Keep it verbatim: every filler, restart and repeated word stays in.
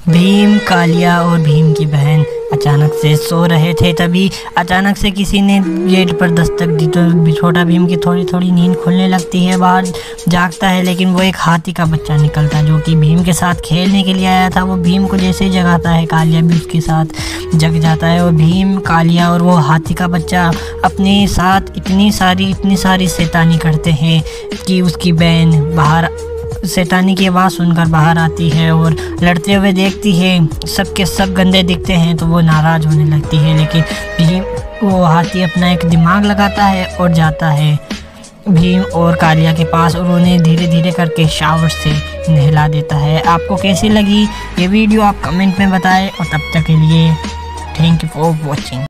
भीम, कालिया और भीम की बहन अचानक से सो रहे थे। तभी अचानक से किसी ने गेट पर दस्तक दी तो छोटा भीम की थोड़ी थोड़ी नींद खुलने लगती है। बाहर जागता है, लेकिन वो एक हाथी का बच्चा निकलता जो कि भीम के साथ खेलने के लिए आया था। वो भीम को जैसे ही जगाता है, कालिया भी उसके साथ जग जाता है और भीम, कालिया और वो हाथी का बच्चा अपने साथ इतनी सारी इतनी सारी शैतानी करते हैं कि उसकी बहन बाहर शैतानी की आवाज़ सुनकर बाहर आती है और लड़ते हुए देखती है। सबके सब गंदे दिखते हैं तो वो नाराज़ होने लगती है, लेकिन भीम, वो हाथी अपना एक दिमाग लगाता है और जाता है भीम और कालिया के पास और उन्हें धीरे धीरे करके शावर से नहला देता है। आपको कैसी लगी ये वीडियो आप कमेंट में बताएं और तब तक के लिए थैंक यू फॉर वॉचिंग।